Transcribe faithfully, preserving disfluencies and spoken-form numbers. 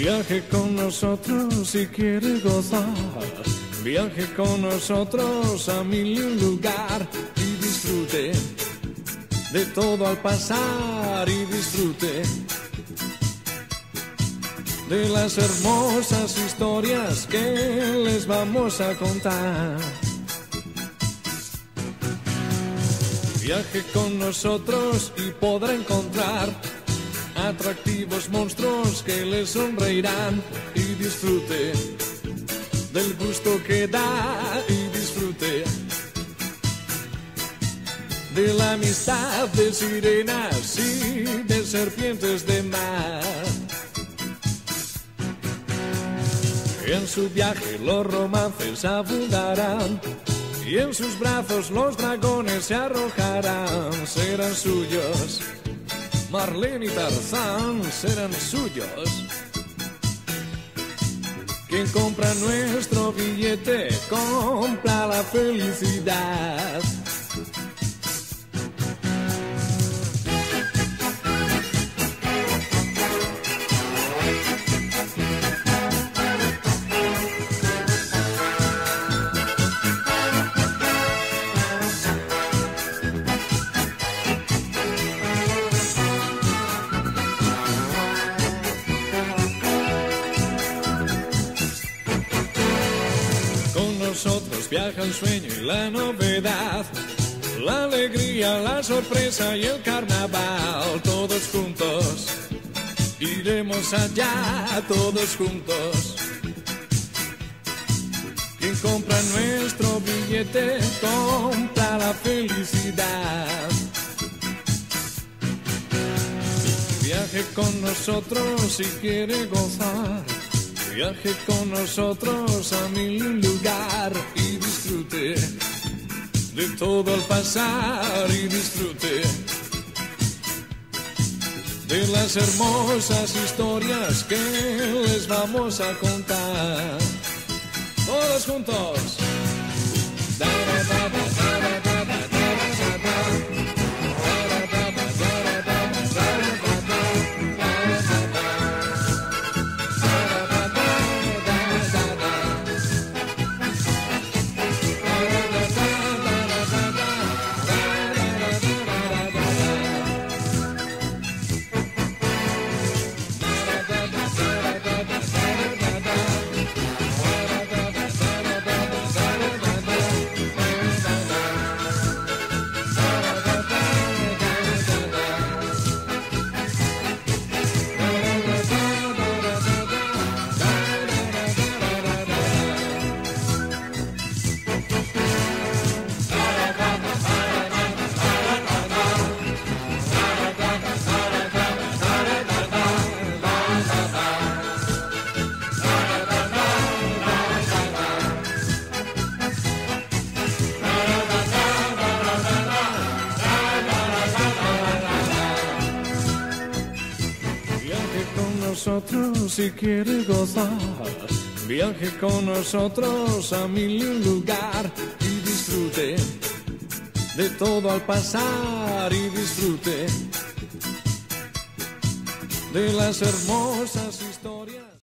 Viaje con nosotros si quiere gozar. Viaje con nosotros a mil y un lugar y disfrute de todo al pasar y disfrute de las hermosas historias que les vamos a contar. Viaje con nosotros y podrá encontrar atractivos monstruos que le sonreirán y disfrute del gusto que da y disfrute de la amistad de sirenas y de serpientes de mar. En su viaje los romances abundarán y en sus brazos los dragones se arrojarán. Serán suyos, Marlene y Tarzán serán suyos. Quien compra nuestro billete compra la felicidad. Nosotros viaja el sueño y la novedad, la alegría, la sorpresa y el carnaval. Todos juntos iremos allá, todos juntos. Quien compra nuestro billete compra la felicidad. Viaje con nosotros si quiere gozar. Viaje con nosotros a mil lugar y disfrute de todo al pasar y disfrute de las hermosas historias que les vamos a contar. Todos juntos. Da, da, da, da, da, da, da, da, da. Nosotros si quiere gozar, viaje con nosotros a mil y un lugar y disfrute de todo al pasar y disfrute de las hermosas historias.